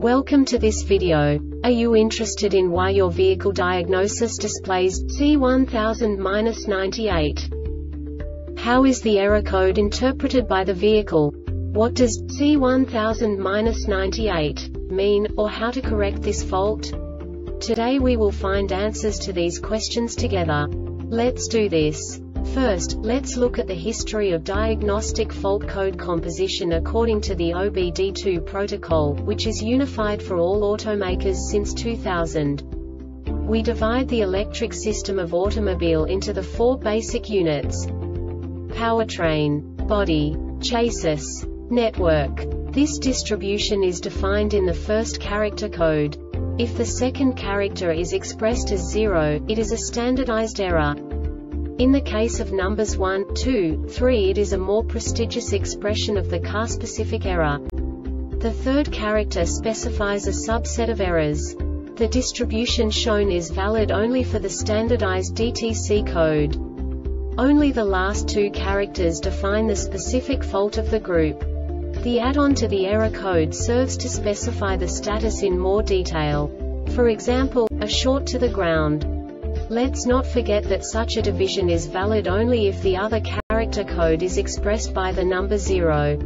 Welcome to this video. Are you interested in why your vehicle diagnosis displays C1000-98? How is the error code interpreted by the vehicle? What does C1000-98 mean, or how to correct this fault? Today we will find answers to these questions together. Let's do this. First, let's look at the history of diagnostic fault code composition according to the OBD2 protocol, which is unified for all automakers since 2000. We divide the electric system of automobile into the four basic units: powertrain, body, chassis, network. This distribution is defined in the first character code. If the second character is expressed as 0, it is a standardized error. In the case of numbers 1, 2, 3, it is a more prestigious expression of the car-specific error. The third character specifies a subset of errors. The distribution shown is valid only for the standardized DTC code. Only the last two characters define the specific fault of the group. The add-on to the error code serves to specify the status in more detail. For example, a short to the ground. Let's not forget that such a division is valid only if the other character code is expressed by the number 0.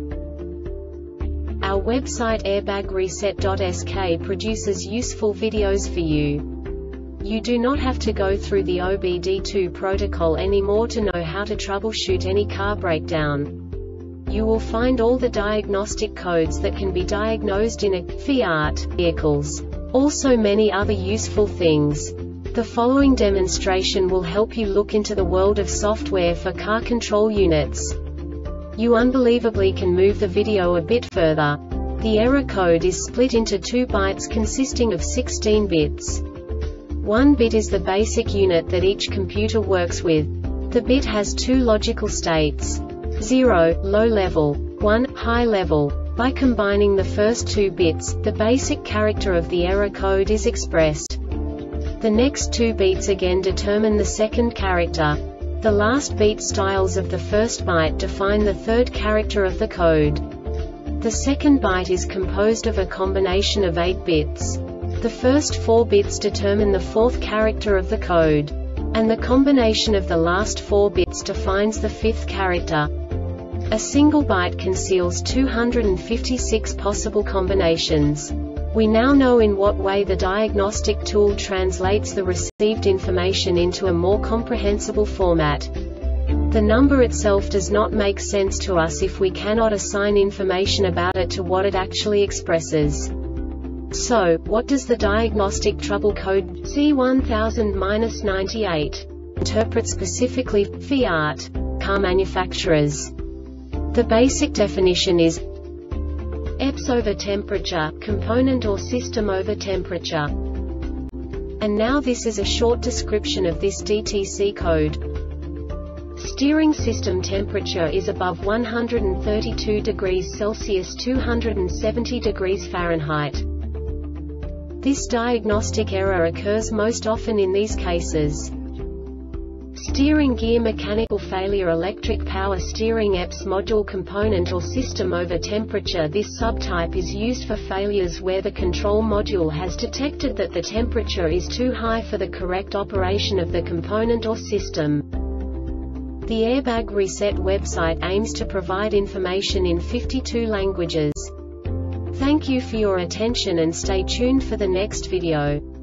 Our website airbagreset.sk produces useful videos for you. You do not have to go through the OBD2 protocol anymore to know how to troubleshoot any car breakdown. You will find all the diagnostic codes that can be diagnosed in a Fiat vehicles. Also many other useful things. The following demonstration will help you look into the world of software for car control units. You unbelievably can move the video a bit further. The error code is split into 2 bytes consisting of 16 bits. 1 bit is the basic unit that each computer works with. The bit has 2 logical states: 0, low level, 1, high level. By combining the first 2 bits, the basic character of the error code is expressed. The next 2 beats again determine the second character. The last beat styles of the first byte define the third character of the code. The second byte is composed of a combination of 8 bits. The first 4 bits determine the fourth character of the code. And the combination of the last 4 bits defines the fifth character. A single byte conceals 256 possible combinations. We now know in what way the diagnostic tool translates the received information into a more comprehensible format. The number itself does not make sense to us if we cannot assign information about it to what it actually expresses. So, what does the diagnostic trouble code C1000-98 interpret specifically for Fiat car manufacturers? The basic definition is EPS over temperature, component or system over temperature. And now this is a short description of this DTC code. Steering system temperature is above 132 degrees Celsius 270 degrees Fahrenheit. This diagnostic error occurs most often in these cases: steering gear mechanical failure, electric power steering, EPS module component or system over temperature. This subtype is used for failures where the control module has detected that the temperature is too high for the correct operation of the component or system. The Airbag Reset website aims to provide information in 52 languages. Thank you for your attention and stay tuned for the next video.